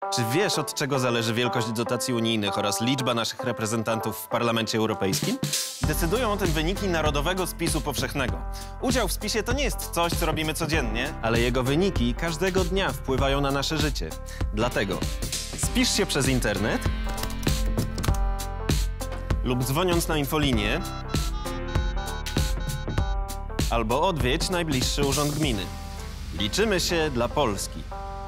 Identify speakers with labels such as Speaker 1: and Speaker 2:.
Speaker 1: Czy wiesz, od czego zależy wielkość dotacji unijnych oraz liczba naszych reprezentantów w Parlamencie Europejskim? Decydują o tym wyniki Narodowego Spisu Powszechnego. Udział w spisie to nie jest coś, co robimy codziennie, ale jego wyniki każdego dnia wpływają na nasze życie. Dlatego spisz się przez internet lub dzwoniąc na infolinię, albo odwiedź najbliższy urząd gminy. Liczymy się dla Polski.